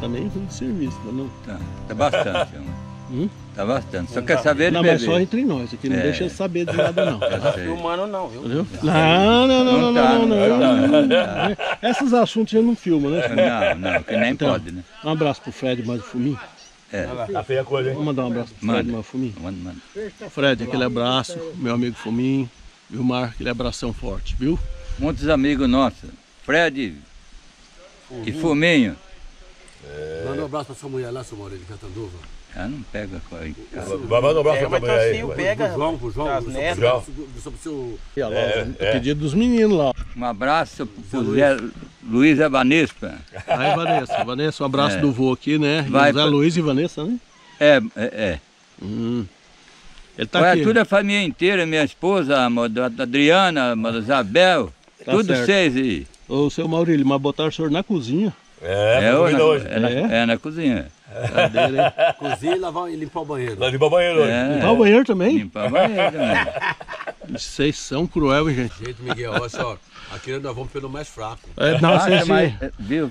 tá nem ruim de serviço, tá não? Tá bastante, tá bastante. Só quer saber de não, beber. mas só entre nós, aqui não deixa eu saber de nada não. Eu sei. Filmando não, viu? Entendeu? Não. Esses assuntos a gente não filma, né? Não, que nem pode, né? Um abraço pro Fred mais o Fuminho. Tá feia a coisa, hein? Vamos mandar um abraço pro Fred mais o Fuminho. Manda. Fred, aquele abraço, meu amigo Fuminho. Vilmar, aquele abração forte, viu? Muitos amigos nossos, Fred e Fuminho. Manda um abraço pra sua mulher lá, seu Maurício, de Catanduva. Não pega com ele. Manda um abraço pra mulher aí. Pega, pro João, só pro seu... Pedido dos meninos lá. Um abraço pro Zé Luiz e Vanessa. Aí, Vanessa, um abraço do vô aqui, né? Zé Luiz e Vanessa, né? Ele tá aqui. Tudo a família inteira, minha esposa, a Adriana, a Isabel, Tá tudo certo. vocês aí. Ô, seu Maurílio, mas botaram o senhor na cozinha. Na cozinha. Cadeira, hein? Cozinha e limpar o banheiro. Lá limpar o banheiro hoje. Limpar o banheiro também? Limpar o banheiro também. Vocês são cruel, hein, gente? Gente, Miguel, olha só, aqui nós vamos pelo mais fraco. Não, sim. Viu?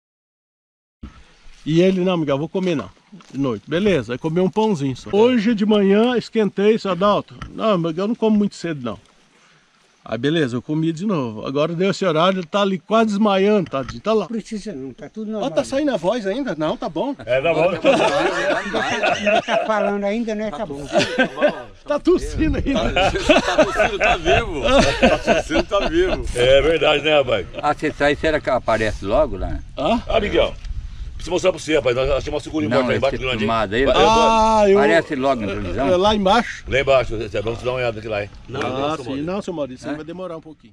E ele, não, Miguel, vou comer não, de noite. Beleza, vai comer um pãozinho só. Hoje de manhã, esquentei, seu Adalto. Não, Miguel, eu não como muito cedo, não. Aí, beleza, eu comi de novo. Agora deu esse horário, ele tá ali quase desmaiando, tadinho, tá lá. Não precisa não, tá tudo normal. Tá saindo a voz ainda? Não, tá bom. Tá bom. Ainda tá falando ainda, né? Tá bom. Tá tossindo ainda. Tá tossindo, tá vivo. Tá tossindo, tá vivo. É verdade, né, rapaz? Você sai, será que aparece logo lá? Miguel, preciso mostrar pra você, rapaz. Nós achamos uma segurinha morta lá embaixo grande, hein? Aparece logo na televisão? Lá embaixo. Lá embaixo, vamos dar uma olhada aqui lá, hein? Não, seu Maurício, vai demorar um pouquinho.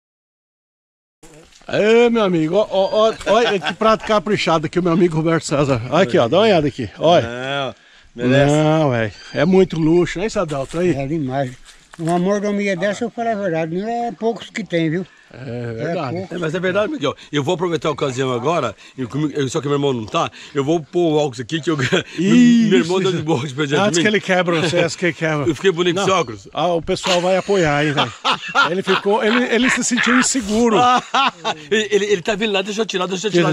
Ei, meu amigo, olha que prato caprichado aqui, o meu amigo Roberto César. Olha aqui, ó, dá uma olhada aqui, olha. Não, velho, é muito luxo, né, Sadalto? Aí. É demais. Uma mordomia dessa, eu falo a verdade, não é poucos que tem, viu? É verdade. Mas é verdade, Miguel. Eu vou aproveitar a ocasião agora, só que meu irmão não tá, eu vou pôr o óculos aqui, que meu irmão deu de boa de presente. Antes que ele quebra você, que ele quebra. Eu fiquei bonito com esse óculos. O pessoal vai apoiar, hein, velho. Ele se sentiu inseguro. Ele tá vindo lá, deixa eu tirar. Tira.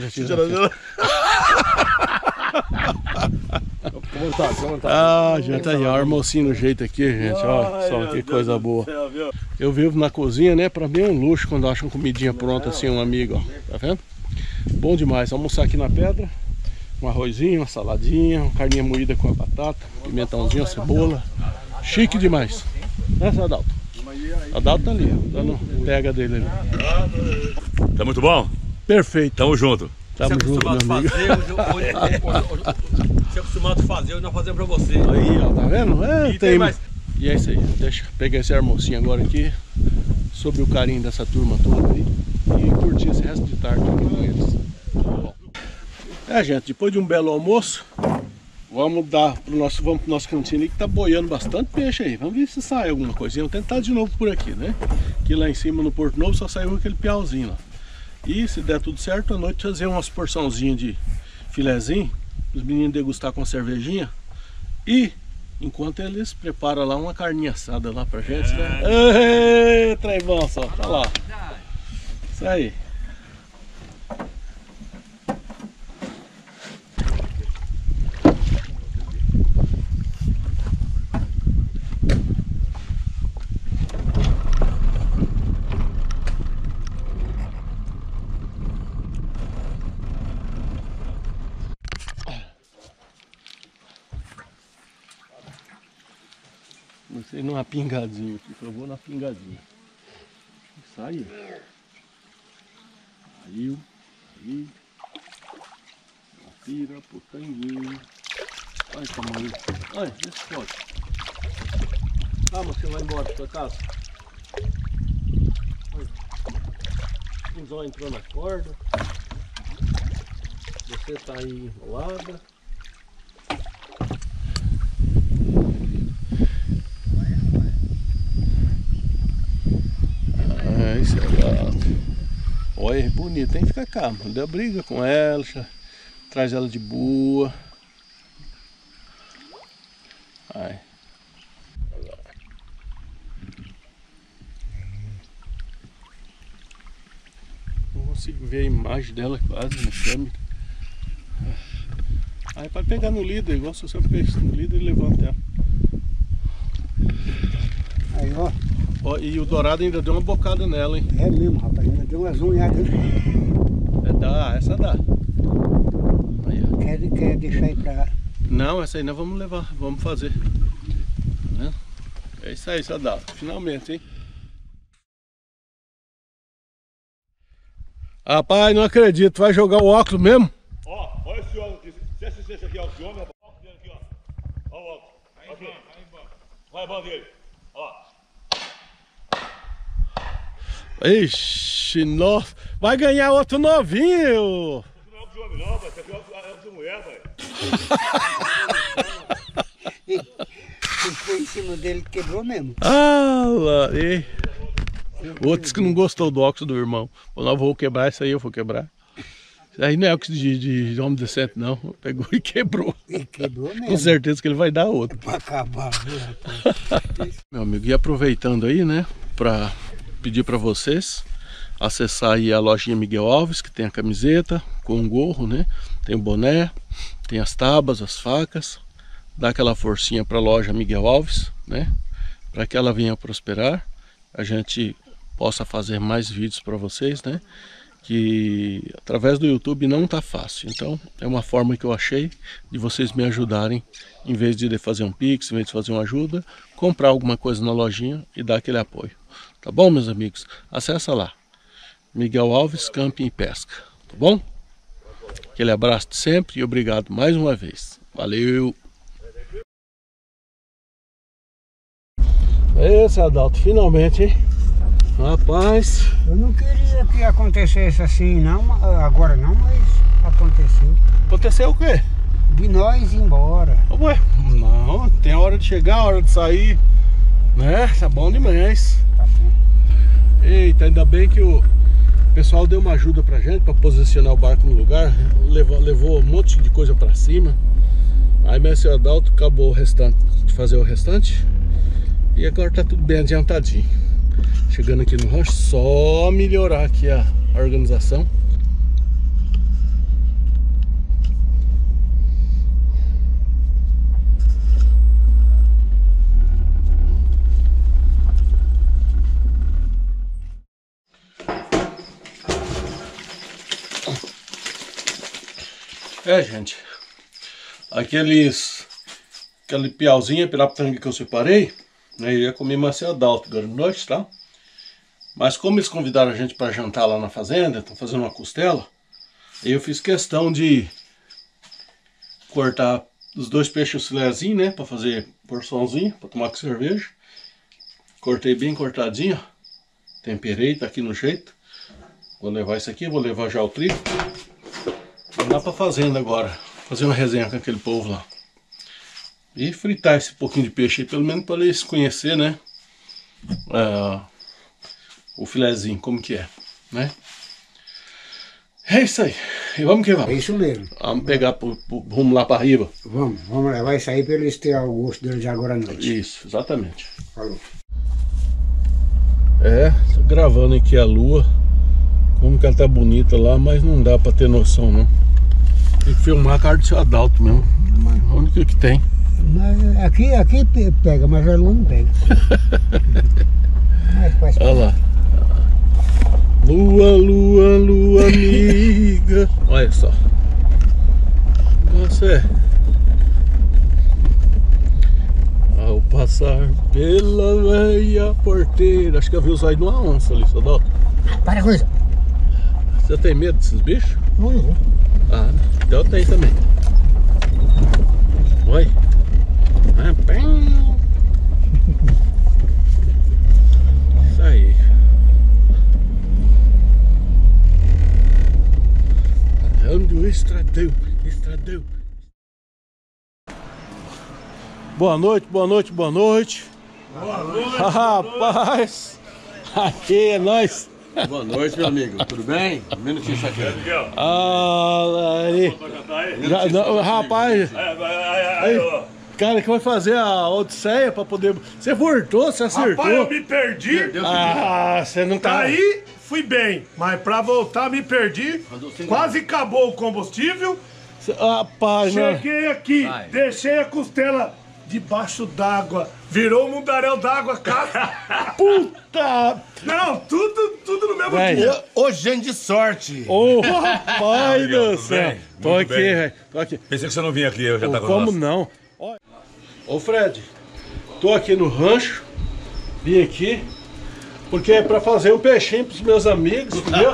Gente, aí, ó, armocinho no jeito aqui, gente, ó, só que coisa boa. Eu vivo na cozinha, né, pra mim é um luxo quando acham comidinha pronta assim, um amigo, ó, tá vendo? Bom demais, almoçar aqui na pedra, um arrozinho, uma saladinha, uma carninha moída com a batata, pimentãozinho, cebola, chique demais, né, Adalto? Adalto tá ali, ó, dando pega dele ali. Tá muito bom? Perfeito. Tamo junto. Tamo junto, meu amigo. Você é acostumado a fazer, nós fazemos pra você. Aí, ó, tá vendo? E tem mais. E é isso aí, deixa eu pegar esse almocinho agora aqui, sob o carinho dessa turma toda aí, e curtir esse resto de tarde aqui com eles. Bom. Gente, depois de um belo almoço, vamos pro nosso cantinho ali que tá boiando bastante peixe aí. Vamos ver se sai alguma coisinha, vamos tentar de novo por aqui, né? Que lá em cima no Porto Novo só saiu aquele piauzinho lá. E se der tudo certo, à noite fazer umas porçãozinhas de filezinho, os meninos degustar com a cervejinha. E enquanto eles preparam lá uma carninha assada lá pra gente, né? Ei, trem bom só, tá lá. Isso aí. Comecei numa pingadinha aqui, eu vou na pingadinha. Saiu. Saiu. Aí. Pira, putanguinho. Olha o tamanho. Olha, vê se pode. Calma, você vai embora pra sua casa. Olha. O pinzão entrou na corda. Você tá aí enrolada. Isso é gato. Olha, é bonito, tem que ficar calmo. Não deu briga com ela, traz ela de boa. Ai. Não consigo ver a imagem dela quase na câmera. Aí pode pegar no líder, igual se você pega no líder e levanta ela. Aí, ó. Ó, e o dourado ainda deu uma bocada nela, hein? É mesmo, rapaz. Ainda deu umas unhadas. Dá, essa dá. Aí, ó. Quer deixar aí pra... Não, essa aí nós vamos levar, vamos fazer. Tá vendo? É isso aí, Adalto. Finalmente, hein? Rapaz, não acredito. Vai jogar o óculos mesmo? Ó, olha esse óculos aqui. Se esse aqui é o que homem, rapaz. Olha o dele aqui, ó. Olha o óculos. Aqui. Vai, bom dele. Ó. Ixi, nossa. Vai ganhar outro novinho. Esse não é o de homem, não, pai. Esse aqui é o de mulher, pai. Foi em cima dele, quebrou mesmo. Ah, lá. E... Outros que não gostou do óculos do irmão. Falou, não, vou quebrar isso aí, eu vou quebrar. Isso aí não é óculos de homem decente, não. Pegou e quebrou. E quebrou mesmo. Com certeza que ele vai dar outro. Pra acabar, viu, rapaz? Meu amigo, e aproveitando aí, né, pra pedir pra vocês acessar aí a lojinha Miguel Alves, que tem a camiseta com um gorro, né, tem o boné, tem as tábuas, as facas. Dá aquela forcinha pra loja Miguel Alves, né, para que ela venha prosperar, a gente possa fazer mais vídeos para vocês, né, que através do YouTube não tá fácil. Então é uma forma que eu achei de vocês me ajudarem, em vez de fazer um Pix, em vez de fazer uma ajuda, comprar alguma coisa na lojinha e dar aquele apoio. Tá bom, meus amigos? Acessa lá, Miguel Alves Camping e Pesca, tá bom? Aquele abraço de sempre e obrigado mais uma vez. Valeu! Esse Adalto, finalmente, hein? Rapaz! Eu não queria que acontecesse assim, não, agora não, mas aconteceu. Aconteceu o quê? De nós ir embora. Ué, não, tem hora de chegar, hora de sair, né? Tá bom demais. Tá bom. Eita, ainda bem que o pessoal deu uma ajuda pra gente, pra posicionar o barco no lugar. Levou um monte de coisa pra cima. Aí meu Adalto acabou o restante, de fazer o restante. E agora tá tudo bem adiantadinho. Chegando aqui no rancho, só melhorar aqui a organização. Gente, aquele piauzinho, piraputanga que eu separei, né, eu ia comer macia Adalto agora de noite, tá? Mas como eles convidaram a gente para jantar lá na fazenda, estão fazendo uma costela, eu fiz questão de cortar os 2 peixes filézinhos, né, para fazer porçãozinha, para tomar com cerveja. Cortei bem cortadinho, ó. Temperei, tá aqui no jeito. Vou levar isso aqui, vou levar já o trigo. Vou lá pra fazenda agora, fazer uma resenha com aquele povo lá. E fritar esse pouquinho de peixe aí, pelo menos para eles conhecer, né? O filezinho, como que é, né? É isso aí. E vamos que vamos. É isso mesmo. Vamos pegar rumo lá para riba. Vamos levar isso aí para eles terem o gosto deles agora à noite. Isso, exatamente. Falou. Tô gravando aqui a lua. Como que ela tá bonita lá, mas não dá para ter noção, não. Tem que filmar a cara do seu Adalto mesmo. A única que tem. Mas aqui pega, mas a lua não pega. Mas olha lá. Lua, lua, lua amiga. Olha só. Você. Ao passar pela velha porteira. Acho que eu vi o zóio de uma onça ali, Adalto. para com isso. Você tem medo desses bichos? Não. Ah, eu tenho também. Oi. Isso aí. Ando o estradão. Boa noite, boa noite, boa noite. Boa noite. Rapaz, aqui é nóis. Boa noite, meu amigo. Tudo bem? Um minutinho só aqui. Miguel. Aí. Já, não, rapaz. Aí, ó. Cara, que vai fazer a Odisseia pra poder... Você voltou, você acertou. Rapaz, eu me perdi. Você não tá... Aí fui bem, mas pra voltar me perdi. Quase acabou o combustível. Rapaz, né? Cheguei aqui, deixei a costela debaixo d'água. Virou um mundaréu d'água, cara. Puta! Não, tudo no mesmo Velho. dia. Ô, gente de sorte. Ô, rapaz do céu. Tô aqui, velho. Tô aqui. Pensei que você não vinha aqui, eu já tava Como não? Ô, Fred, tô aqui no rancho. Vim aqui porque é pra fazer um peixinho pros meus amigos, entendeu?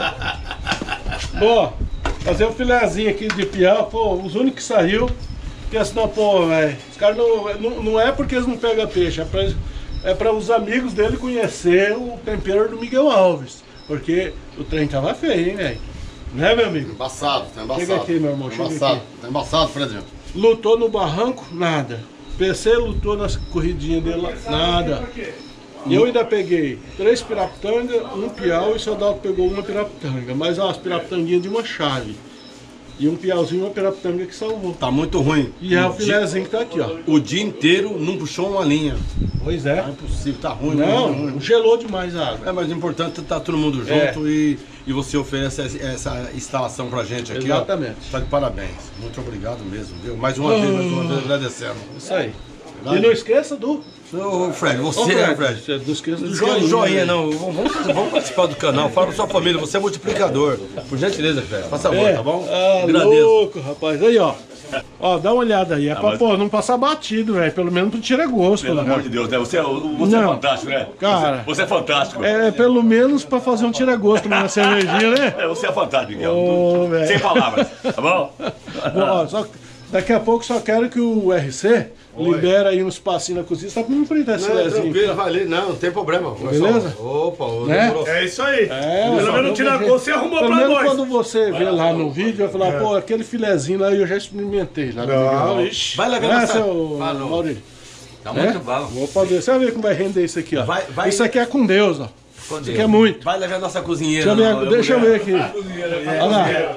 Ó, fazer um filezinho aqui de piau, pô, os únicos que saiu. Porque senão, pô, velho, os caras não é porque eles não pegam peixe, é pra os amigos dele conhecer o tempero do Miguel Alves. Porque o trem tava feio, hein, velho? Né, meu amigo? Embaçado, tá embaçado. Chega aqui, meu irmão, chega Embaçado, aqui. tá embaçado, Fredinho. Lutou no barranco? Nada. PC lutou nas corridinhas dele lá? Nada. E eu ainda peguei 3 piraputanga, um piau e o soldado pegou uma piraputanga. Mas ó, as piraputanguinhas de uma chave. E um piauzinho e uma piraputanga que salvou. Tá muito ruim. E é o filézinho que tá aqui, ó. O dia inteiro não puxou uma linha. Pois é. Não é possível, tá ruim. Não, muito ruim. gelou demais a água. É, mas o importante é estar todo mundo junto e você oferece essa instalação pra gente aqui. Exatamente. Ó. Tá de parabéns. Muito obrigado mesmo, viu? Mais uma vez agradecendo. Isso aí. E não esqueça do... Ô, Fred, você, Ô, Fred, Fred. não esqueça do Não joinha. joinha, não. Vamos participar do canal. Fala pra sua família, você é multiplicador. Por gentileza, Fred. Faça favor, tá bom? Ah, Agradeço. louco, rapaz. Aí, ó. Ó, dá uma olhada aí. É pra, pô, não passar batido, velho. Pelo menos não tira gosto. Pelo né? amor de Deus, né? Você é Não. fantástico, né? Cara. Você é fantástico. É pelo menos pra fazer um tira-gosto na cervejinha, né? Você é fantástico, Miguel. Ô, velho. Sem palavras, tá bom? Bom, ó, daqui a pouco só quero que o RC libera aí um espacinho na cozinha, só pra não fritar esse filezinho. Tranquilo, vai ali. Não tem problema. Beleza? Opa, Né? demorou. É isso aí. Pelo menos tirar gosto, você arrumou Pelo pra menos nós. quando você vê lá no vídeo, vai falar, pô, aquele filezinho lá eu já experimentei lá no Miguel. Ixi. Vai levar Né, nossa... seu Falou. Maurício? Tá muito bom. Vou fazer. Você vai ver como vai render isso aqui, ó. Vai- Isso aqui é com Deus, ó. Com Isso Deus. aqui é muito. Vai levar nossa cozinheira. Deixa eu ver aqui. Olha lá.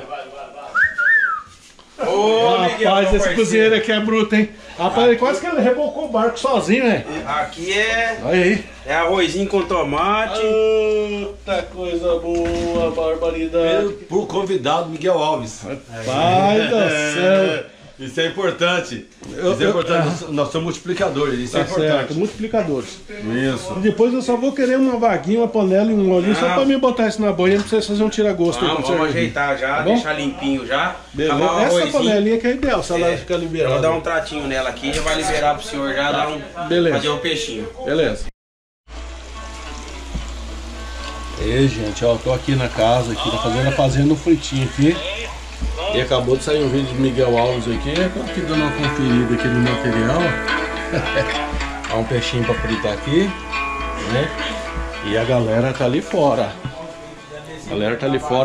Rapaz, esse cozinheiro aqui é bruto, hein? Rapaz, ele quase que ele rebocou o barco sozinho, né? Aqui é Olha aí. arrozinho com tomate. Puta coisa boa, barbaridade. Por convidado, Miguel Alves. Pai do céu. Isso é importante. Isso é importante. Nós somos multiplicadores. Isso é Tá certo, importante. multiplicadores. Isso. E depois eu só vou querer uma vaguinha, uma panela e um olhinho só pra mim botar isso na boia, pra vocês fazerem um tira-gosto. Vamos ajeitar já, bom? deixar limpinho já. Beleza. Acabar o Essa arrozinho. panelinha que é ideal, se ela ficar Eu vou liberada. dar um tratinho nela aqui, já vai liberar pro senhor já dar um. Beleza. Fazer o peixinho. Beleza. E gente, ó, tô aqui na casa, aqui na fazendo um fritinho aqui. E acabou de sair um vídeo do Miguel Alves aqui. Tô aqui dando uma conferida aqui no material. Há um peixinho pra fritar aqui, né? E a galera tá ali fora. A galera tá ali fora.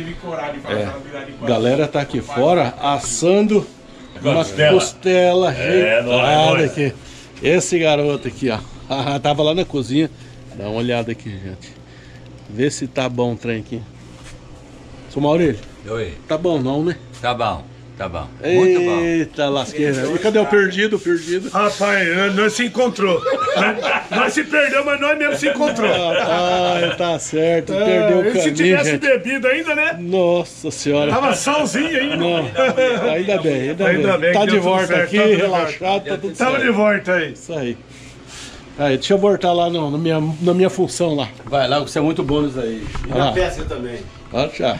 A galera tá aqui fora assando uma costela ajeitada aqui. Esse garoto aqui, ó. Tava lá na cozinha. Dá uma olhada aqui, gente. Vê se tá bom o trem aqui. Seu Maurílio, Oi. tá bom não, né? Tá bom, tá bom. Muito bom. Eita lasqueira. E cadê o perdido? O perdido? Rapaz, nós se encontrou. Nós se perdemos, mas nós mesmo se encontrou. Ah, tá certo. Perdeu o Se caminho, tivesse gente. bebido ainda, né? Nossa senhora. Tava salzinho ainda. Não, ainda bem, Ainda bem Tá que de deu tudo volta certo, aqui, tá tudo relaxado, tá tudo Tava certo. de volta aí. Isso aí. Aí, deixa eu voltar lá na minha função lá. Vai lá, você é muito bom nisso aí. E Ah. na pesca também. Olha já.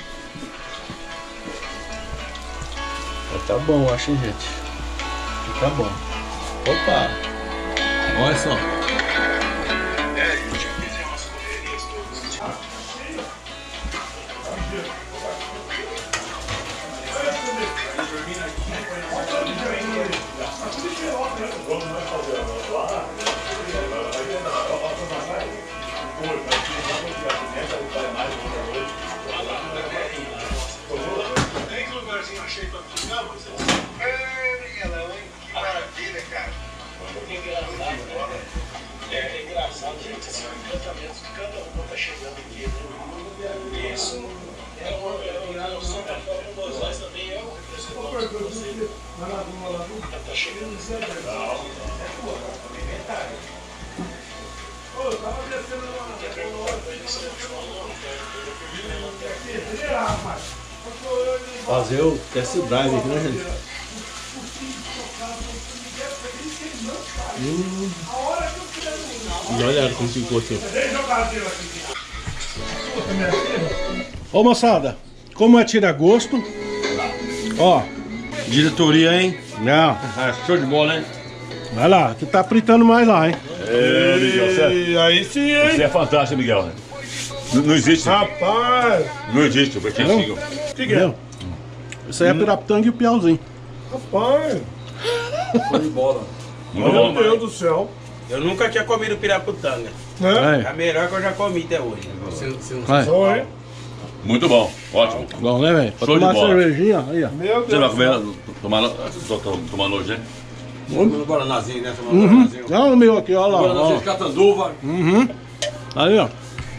Tá bom, acho, hein, gente. Tá bom. Opa! Olha só. É engraçado, gente, assim, o encantamento de cada uma tá chegando aqui. Isso é uma noção da forma como nós também é o representante de você. Tá chegando em Zé. fazer o test drive aqui, né, gente? E olha como ficou aqui. Ô moçada, como é tira-gosto, ó. Diretoria, hein? Não, Show de bola, hein? vai lá, que tá fritando mais lá, hein? É, Miguel, você, Aí sim, hein? você é fantástico, Miguel. Não existe. Rapaz! Não existe, eu vou te Não? Entendeu? Isso aí é Piraputanga e o Piauzinho. Rapaz, Muito bom. meu Deus do céu. Eu nunca tinha comido piraputanga. Vai, É a melhor que eu já comi até hoje. vai. Oi. Muito bom, ótimo. Bom, né, velho? Pra Show de tomar bola. cervejinha, aí, ó. Meu Você vai Deus. comer, tomar nojo, hein? No Guaranazinho, né? Dá o meu aqui, ó lá. Guaranazinho Ó. de Catanduva. Aí, ó.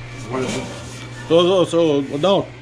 Dá um.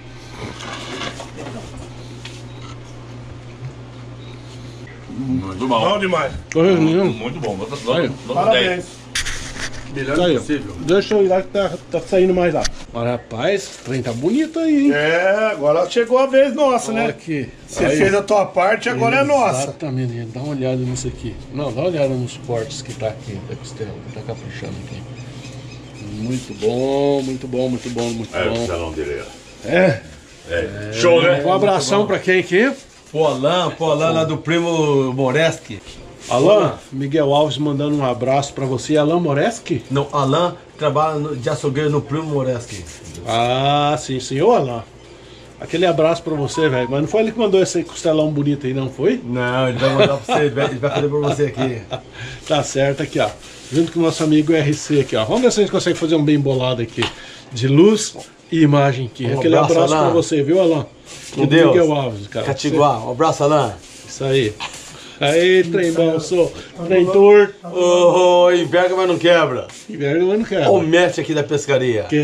Muito bom. Bom demais. Correio nenhum. Muito bom. Aí. Parabéns. Isso aí, ó. Deixa eu ir lá que tá saindo mais lá. Olha, rapaz, o trem tá bonito aí, hein? É, agora chegou a vez nossa, Olha né? aqui. Você Aí. fez a tua parte, agora é nossa. Exatamente, gente. Dá uma olhada nisso aqui. Não, dá uma olhada nos cortes que tá aqui, da costela, que tá caprichando aqui. Muito bom, muito bom, muito bom, muito É, o bom. salão dele aí. É. É. Show, né? Um abração pra quem aqui? Pô, Alain lá do primo Moreski. Alain, Miguel Alves mandando um abraço pra você. Alain Moreski? Não, Alain trabalha de açougueiro no primo Moreski. Ah, sim, senhor Alain. Aquele abraço pra você, velho. Mas não foi ele que mandou esse costelão bonito aí, não foi? Não, ele vai mandar pra você, ele vai fazer pra você aqui. Tá certo aqui, ó. Junto com o nosso amigo RC aqui, ó. Vamos ver se a gente consegue fazer um bem bolado aqui. De luz e imagem aqui. Um Aquele abraço, abraço pra Alain. você, viu, Alain? Com Do Deus. Miguel Alves, cara. Catiguá, um abraço, Alain. Isso aí. Aí, trem bom, sou. Trem torto. Ô, enverga, mas não quebra. Inverno eu não quero. Olha o mestre aqui da pescaria. Que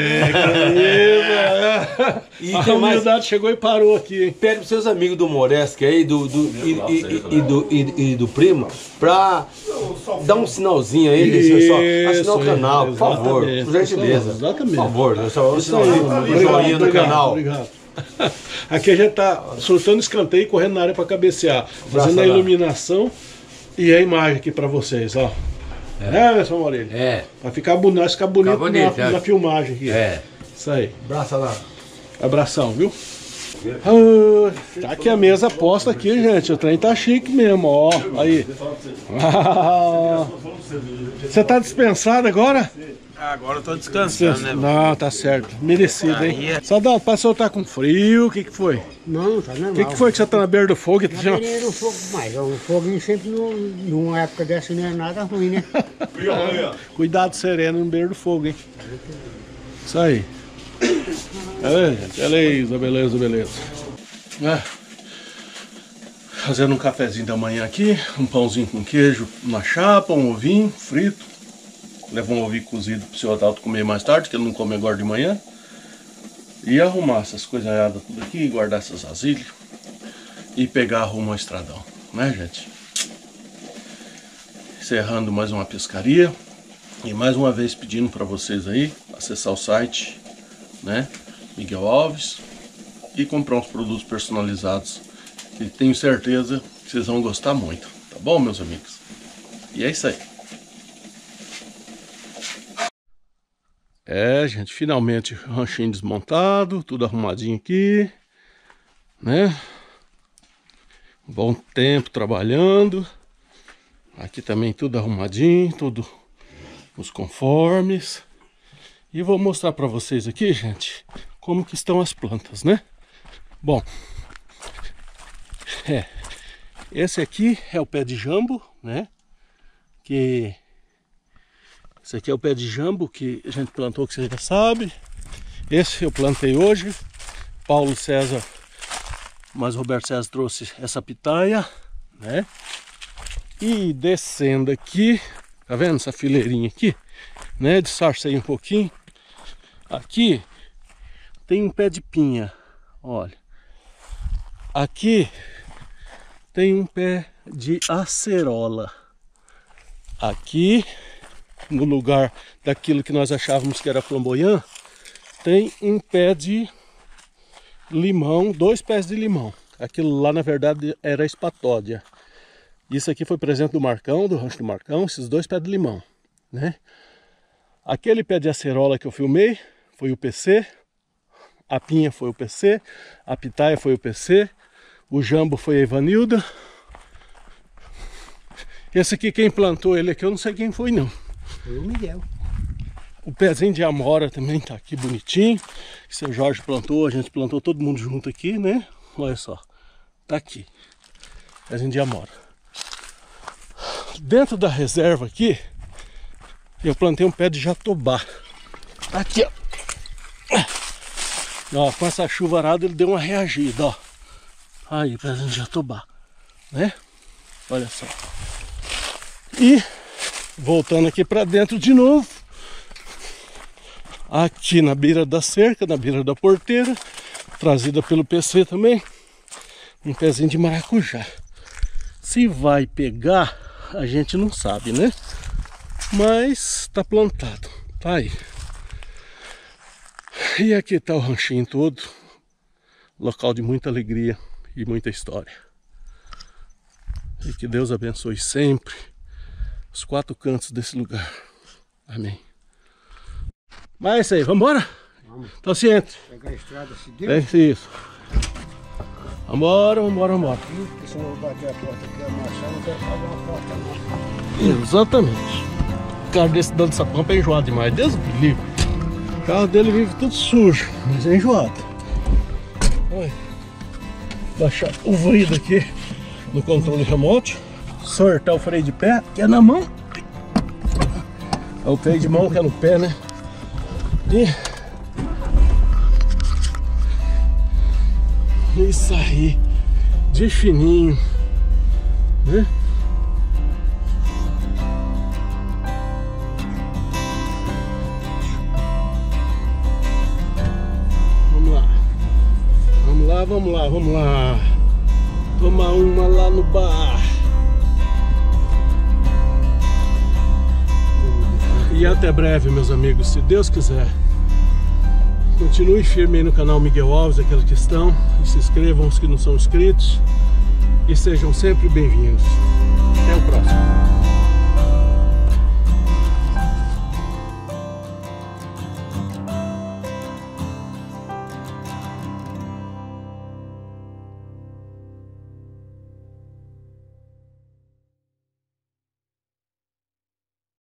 isso, E a tem mais- humildade chegou e parou aqui, hein? Pede pros seus amigos do Moreski aí, e do primo, pra dar um sinalzinho aí, assinar o canal, por favor, exatamente. por gentileza. Exatamente. Por favor, só um Isso aí. sinalzinho, um joinha no canal. Obrigado. Aqui a gente tá soltando escanteio e correndo na área para cabecear, fazendo a lá. iluminação e a imagem aqui para vocês, ó. É, Emerson Moreira? É, Vai ficar bonito, bonito, na filmagem aqui. é. Isso aí. Abraça lá. Abração, viu? Ah, tá aqui a mesa posta aqui, gente. O trem tá chique mesmo, ó. Aí. Ah, você tá dispensado agora? Agora eu tô descansando, né? Não, tá certo. Merecido, hein? Saudade, passou tá com frio, o que que foi? Não, tá normal. O que que foi que você tá na beira do fogo? Na beira do fogo, mas o fogo sempre, numa época dessa, não é nada ruim, né? Cuidado sereno no beira do fogo, hein? Isso aí. É, gente, beleza, beleza, beleza. É. Fazendo um cafezinho da manhã aqui, um pãozinho com queijo na chapa, um ovinho frito. Levar um ovinho cozido pro seu Adalto comer mais tarde, que ele não come agora de manhã. E arrumar essas coisadas tudo aqui, guardar essas vasilhas. E pegar rumo ao estradão, né, gente? Encerrando mais uma pescaria. E mais uma vez pedindo para vocês aí acessar o site, né, Miguel Alves, e comprar uns produtos personalizados que tenho certeza que vocês vão gostar muito, tá bom, meus amigos? E é isso aí. É, gente, finalmente ranchinho desmontado, tudo arrumadinho aqui, né? Bom tempo trabalhando. Aqui também tudo arrumadinho, tudo os conformes. E vou mostrar para vocês aqui, gente, como que estão as plantas, né? Bom, esse aqui é o pé de jambo, né? Esse aqui é o pé de jambo que a gente plantou, que você já sabe. Esse eu plantei hoje. Paulo César, mas Roberto César trouxe essa pitaia, né? E descendo aqui, tá vendo essa fileirinha aqui, né? Disfarcei um pouquinho. Aqui tem um pé de pinha, olha. Aqui tem um pé de acerola. Aqui, no lugar daquilo que nós achávamos que era flamboyant, tem um pé de limão, 2 pés de limão. Aquilo lá, na verdade, era espatódia. Isso aqui foi presente do Marcão, do rancho do Marcão, esses 2 pés de limão, né? Aquele pé de acerola que eu filmei foi o PC, a pinha foi o PC, a pitaia foi o PC, o jambo foi a Ivanilda. Esse aqui, quem plantou ele aqui, eu não sei quem foi não. Foi o Miguel. O pezinho de amora também tá aqui bonitinho. O seu Jorge plantou, a gente plantou todo mundo junto aqui, né? Olha só, tá aqui. Pezinho de amora. Dentro da reserva aqui, eu plantei um pé de jatobá. Aqui, ó. Com essa chuvarada ele deu uma reagida, ó. Aí, pezinho de jatobá, né? Olha só. E, voltando aqui pra dentro de novo. Aqui na beira da cerca, na beira da porteira, trazida pelo PC também, um pezinho de maracujá. Se vai pegar, a gente não sabe, né? Mas tá plantado, tá aí. E aqui tá o ranchinho todo, local de muita alegria e muita história. E que Deus abençoe sempre os 4 cantos desse lugar. Amém. Mas é isso aí, vamos embora? Vamos. Tá ciente? Pegar a estrada seguinte. É isso. Vambora, vambora, vambora. Porque se eu bater a porta aqui, amassar, não quero pagar a porta não. Exatamente. O carro desse dando essa pampa é enjoado demais, Deus me livre. O carro dele vive tudo sujo, mas é enjoado. Olha. Baixar o vidro aqui no controle remoto. Sortar o freio de pé, que é na mão. É o freio de mão que é no pé, né? E isso aí, de fininho, né? Vamos lá, vamos lá, vamos lá, vamos lá. Tomar uma lá no bar. E até breve, meus amigos, se Deus quiser. Continue firme aí no canal Miguel Alves, aqueles que estão, e se inscrevam os que não são inscritos, e sejam sempre bem-vindos.